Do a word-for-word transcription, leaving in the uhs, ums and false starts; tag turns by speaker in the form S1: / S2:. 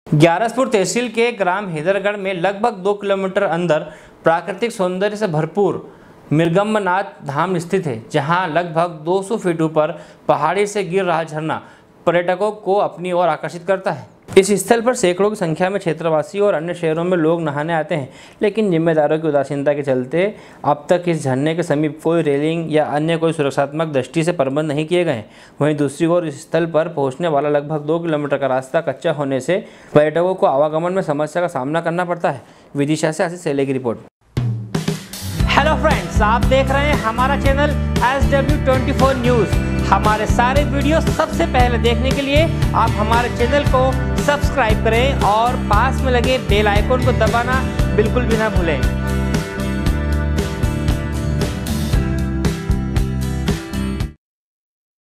S1: ग्यारसपुर तहसील के ग्राम हैदरगढ़ में लगभग दो किलोमीटर अंदर प्राकृतिक सौंदर्य से भरपूर मृगम्बनाथ धाम स्थित है, जहां लगभग दो सौ फीट ऊपर पहाड़ी से गिर रहा झरना पर्यटकों को अपनी ओर आकर्षित करता है। इस स्थल पर सैकड़ों की संख्या में क्षेत्रवासी और अन्य शहरों में लोग नहाने आते हैं, लेकिन जिम्मेदारों की उदासीनता के चलते अब तक इस झरने के समीप कोई रेलिंग या अन्य कोई सुरक्षात्मक दृष्टि से प्रबंध नहीं किए गए। वहीं दूसरी ओर इस स्थल पर पहुंचने वाला लगभग दो किलोमीटर का रास्ता कच्चा होने से पर्यटकों को आवागमन में समस्या का सामना करना पड़ता है। विदिशा से आशीष सेले की रिपोर्ट। हेलो फ्रेंड्स, आप देख रहे हैं हमारा channel S W twenty four news. हमारे सारे वीडियो सबसे पहले देखने के लिए आप हमारे चैनल को सब्सक्राइब करें और पास में लगे बेल आइकन को दबाना बिल्कुल भी ना भूलें।